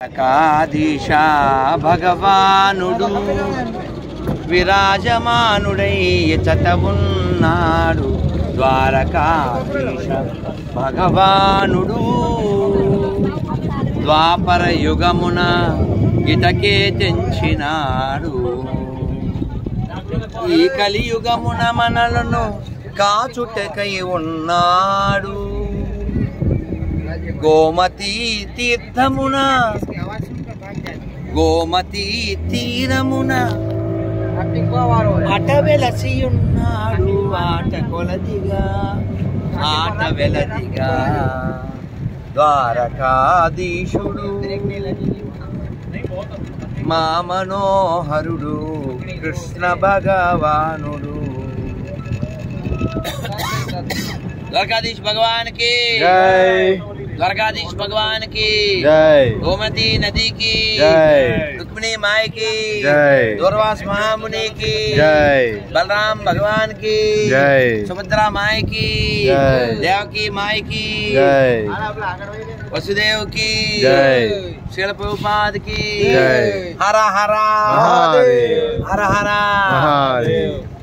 కాదీశ భగవానుడు విరాజమానుడై చతవున్నాడు. ద్వారకాధీశ భగవానుడు ద్వాపర యుగమున ఇటకే తెంచినాడు. ఈ కలియుగమున మనలను కాచుటకై ఉన్నాడు. గోమతీ తీర్థమున గోమతీ తీరమున అట వెలసియున్నాడు. ఆట కొలదిగా ఆట వెలదిగా ద్వారకాధీశుడు మా మనోహరుడు కృష్ణ భగవానుడు. द्वारकाधीश भगवान की जय। द्वारकाधीश भगवान की जय। गोमती नदी की जय। रुक्मिणी माई की जय। दूरवास महामुनि की जय। बलराम भगवान की जय। सुभद्रा माई की जय। देवकी माई की जय। वसुदेव की जय। श्रील प्रभुपाद की जय। हरा हरा महादेव, हरा हरा महादेव।